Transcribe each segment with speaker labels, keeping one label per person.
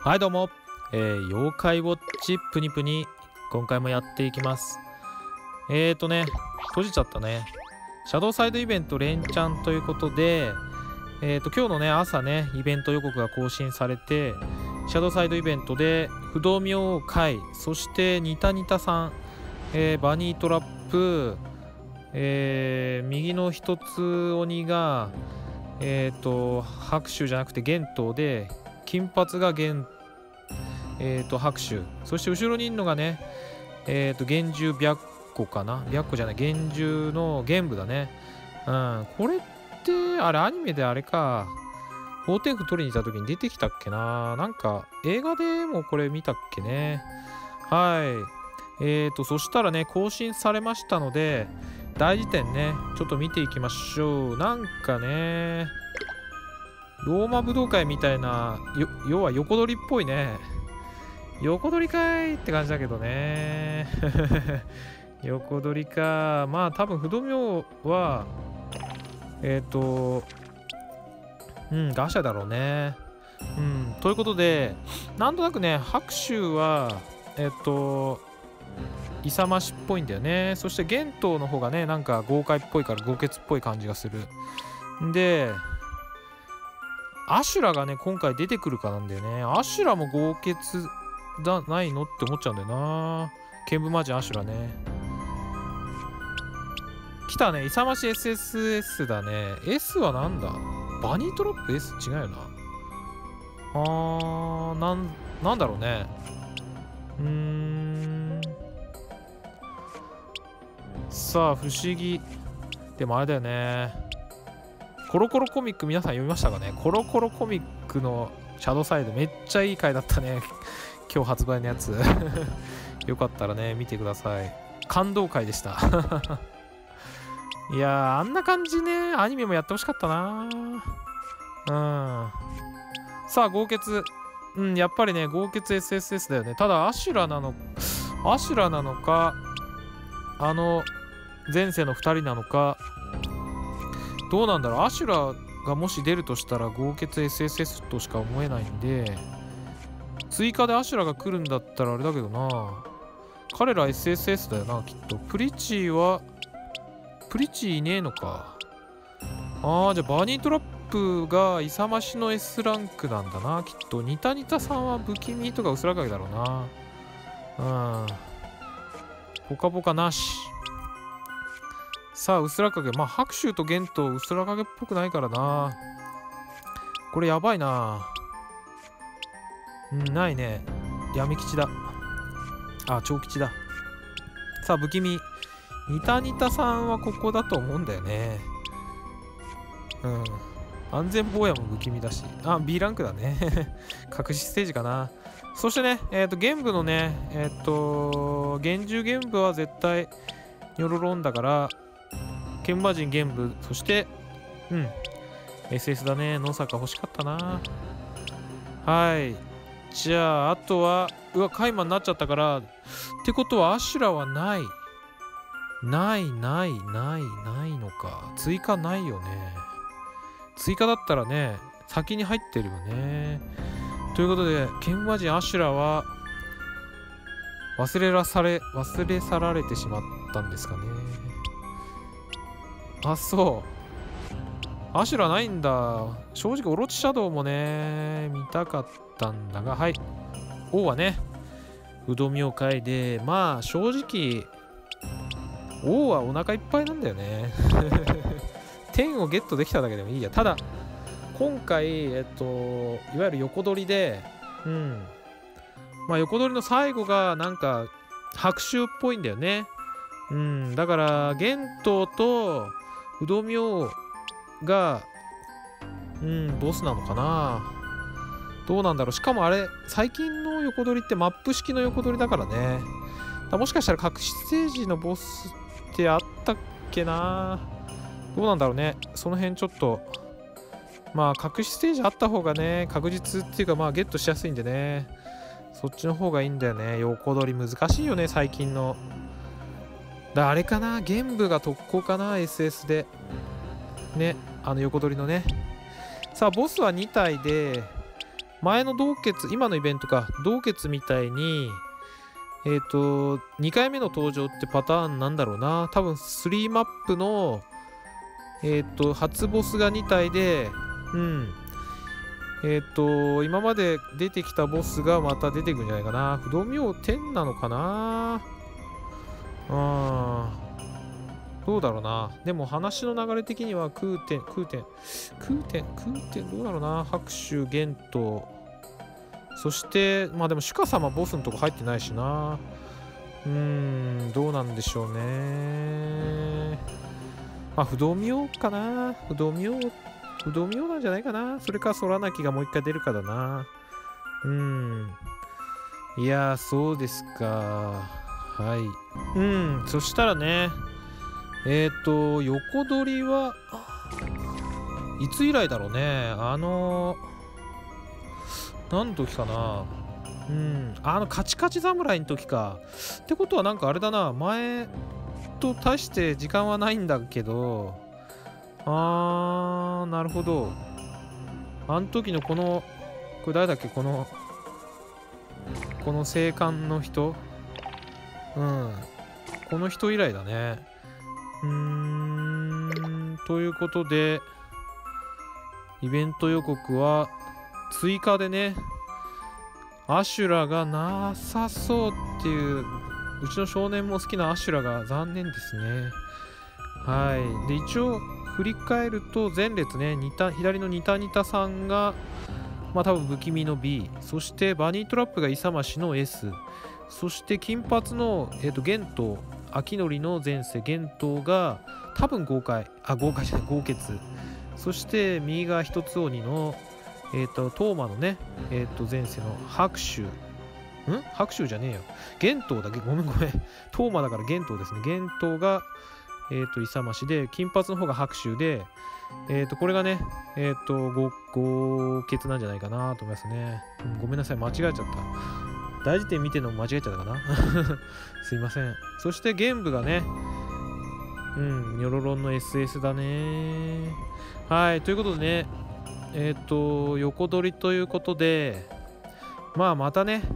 Speaker 1: はいどうも、妖怪ウォッチプニプニ今回もやっていきます。閉じちゃったね。シャドウサイドイベント連チャンということで、今日のね朝ねイベント予告が更新されて、シャドウサイドイベントで不動明会、そしてニタニタさん、バニートラップ、右の一つ鬼が拍手じゃなくて幻灯で、金髪が拍手、そして後ろにいるのがね幻獣白虎かな、白虎じゃない幻獣の玄武だね。これってあれアニメであれか、大天符取りに行った時に出てきたっけな、なんか映画でもこれ見たっけね。そしたらね更新されましたので、大辞典ねちょっと見ていきましょう。なんかねローマ武道会みたいな、要は横取りっぽいね。横取りかいって感じだけどね。横取りか。まあ多分不動明はガシャだろうね。ということで、なんとなくね拍手は勇ましっぽいんだよね。そして幻灯の方がねなんか豪快っぽいから豪傑っぽい感じがする。でアシュラがね今回出てくるかなんだよね。アシュラも豪傑だないのって思っちゃうんだよな。剣舞魔人アシュラね。来たね、勇まし SSS だね。 S はなんだ、バニートラップ S 違うよな。なんだろうね。さあ不思議。でもあれだよね、コロコロコミック皆さん読みましたかね。コロコロコミックのシャドウサイドめっちゃいい回だったね。今日発売のやつ。よかったらね見てください。感動回でした。いやー、あんな感じねアニメもやってほしかったな。さあ豪傑、やっぱりね豪傑 SSS だよね。ただアシュラなのか前世の2人なのかどうなんだろう。アシュラがもし出るとしたら豪傑 SSS としか思えないんで、追加でアシュラが来るんだったらあれだけどな。彼ら SSS だよなきっと。プリチいねえのか。じゃあバニートラップが勇ましの S ランクなんだなきっと。ニタニタさんは不気味とか薄ら影だろうな。ポカポカなし。さあ薄ら影、まあ拍手と幻灯薄ら影っぽくないからな。これやばいな。ないね。闇吉だ。長吉だ。さあ不気味、ニタニタさんはここだと思うんだよね。安全坊やも不気味だし、B ランクだね。隠しステージかな。そしてね玄武のね幻獣玄武は絶対ニョロロンだから、剣舞魔人玄武、そしてSS だね。野坂欲しかったな。じゃああとはカイマになっちゃったから、ってことはアシュラはないのか。追加ないよね。追加だったらね先に入ってるよね。ということで剣舞魔人アシュラは忘れ去られてしまったんですかね。そうアシュラないんだ。正直オロチシャドウもね見たかったんだが、王はね不動明会で、まあ正直王はお腹いっぱいなんだよね。天をゲットできただけでもいいや。ただ今回いわゆる横取りで横取りの最後がなんか拍手っぽいんだよね。だから玄灯と不動明がボスなのかな。どうなんだろう。しかもあれ最近の横取りってマップ式の横取りだからね。もしかしたら隠しステージのボスってあったっけな。どうなんだろうね。その辺ちょっとまあ隠しステージあった方がね確実っていうか、まあゲットしやすいんでね、そっちの方がいいんだよね。横取り難しいよね最近の。あれかな、玄武が特攻かな SS でね、横取りのね。さあボスは2体で前の同決、今のイベントか、同決みたいに、2回目の登場ってパターンなんだろうな。多分3マップの、初ボスが2体で、今まで出てきたボスがまた出てくるんじゃないかな。不動明10なのかな。どうだろうな。でも話の流れ的には空天どうだろうな。拍手玄斗、そしてまあでもシュカ様ボスのとこ入ってないしな。どうなんでしょうね。まあ不動明かな。不動明なんじゃないかな。それか空泣きがもう一回出るかだな。いやー、そうですか。はい。そしたらね、横取りはいつ以来だろうね。何の時かな。カチカチ侍の時か。ってことはなんかあれだな。前と大して時間はないんだけど、なるほど。あの時のこれ誰だっけ、この聖官の人、この人以来だね。ということで、イベント予告は追加でね、アシュラがなさそうっていう、うちの少年も好きなアシュラが残念ですね。はい。で、一応振り返ると前列ね、左のニタニタさんがまあ多分不気味の B、 そしてバニートラップが勇ましの S、 そして金髪の玄斗、秋のりの前世玄斗が多分豪快じゃない、豪傑、そして右が一つ鬼のトーマのね、前世の白秋、白秋じゃねえよ、玄斗だけ、ごめんトーマだから玄斗ですね。玄斗が勇ましで、金髪の方が白秋で、これがね、豪傑なんじゃないかなと思いますね。ごめんなさい、間違えちゃった。大辞典見てるのも間違えちゃったかなすいません。そして玄武がね、ニョロロンの SS だね。はい、ということでね、横取りということで、またね、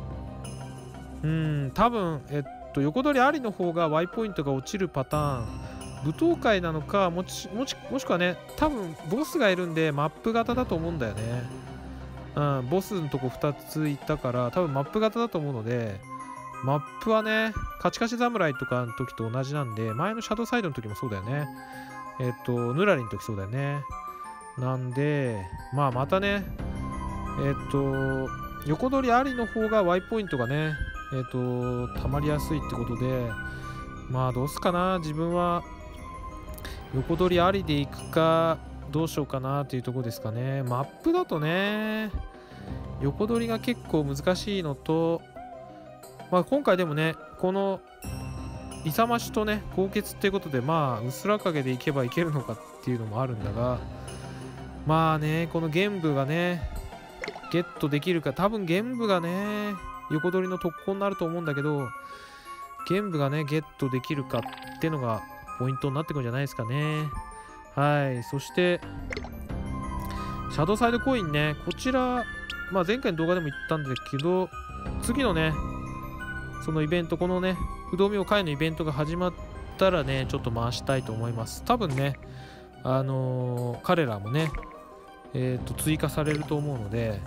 Speaker 1: 多分、横取りありの方が Y ポイントが落ちるパターン、舞踏会なのか、もしくはね、多分ボスがいるんでマップ型だと思うんだよね。ボスのとこ2つ行ったから多分マップ型だと思うので、マップはね、カチカチ侍とかの時と同じなんで、前のシャドウサイドの時もそうだよね。ヌラリの時そうだよね。なんで、またね、横取りありの方が Y ポイントがね、溜まりやすいってことで、どうすかな。自分は横取りありでいくかどうしようかなっていうところですかね。マップだとね、横取りが結構難しいのと、今回でもね、この勇ましとね、豪傑っていうことで、うすら影でいけばいけるのかっていうのもあるんだが、この玄武がね、ゲットできるか。多分玄武がね、横取りの特攻になると思うんだけど、玄武がね、ゲットできるかっていうのがポイントになってくるんじゃないですかね。はい。そして、シャドウサイドコインね、こちら、前回の動画でも言ったんだけど、次のね、そのイベント、このね、不動明会のイベントが始まったらね、ちょっと回したいと思います。多分ね、彼らもね、追加されると思うので、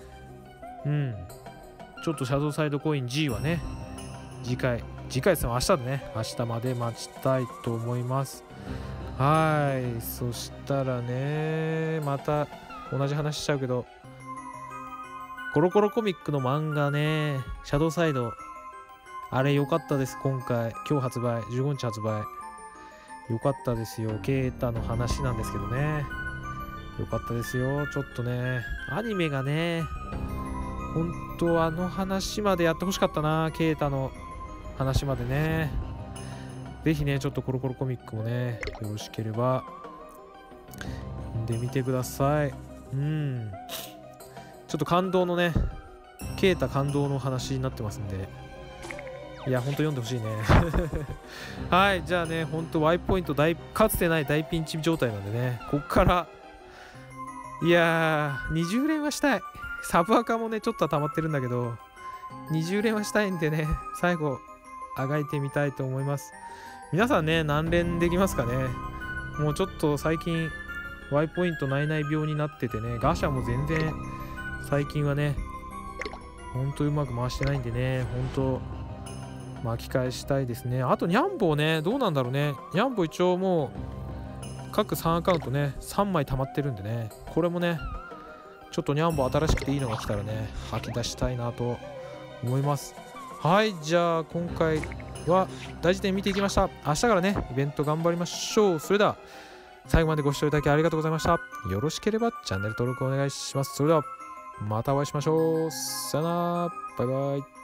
Speaker 1: ちょっとシャドウサイドコイン G はね、次回ですね、明日でね、明日まで待ちたいと思います。はい。そしたらね、また同じ話しちゃうけど、コロコロコミックの漫画ね、シャドウサイド、あれ良かったです。今日発売、15日発売。良かったですよ。ケータの話なんですけどね。良かったですよ。ちょっとね、アニメがね、本当あの話までやってほしかったな。ケータの話までね。ぜひね、ちょっとコロコロコミックもね、よろしければ読んでみてください。ちょっと感動のね、ケータ感動の話になってますんで、いや、ほんと読んでほしいね。はい、じゃあね、ほんと Y ポイントかつてない大ピンチ状態なんでね、こっから、いやー、20連はしたい。 サブアカもねちょっとは溜まってるんだけど、20連はしたいんでね、最後あがいてみたいと思います。皆さんね、何連できますかね。もうちょっと最近 Y ポイントないない病になっててね、ガシャも全然最近はねほんとうまく回してないんでね、ほんと巻き返したいですね。あとニャンボーね、どうなんだろうね。ニャンボー一応もう各3アカウントね3枚溜まってるんでね、これもねちょっとニャンボー新しくていいのが来たらね吐き出したいなと思います。はい、じゃあ今回は大事点見ていきました。明日からねイベント頑張りましょう。それでは最後までご視聴いただきありがとうございました。よろしければチャンネル登録お願いします。それではまたお会いしましょう。さよなら、バイバイ。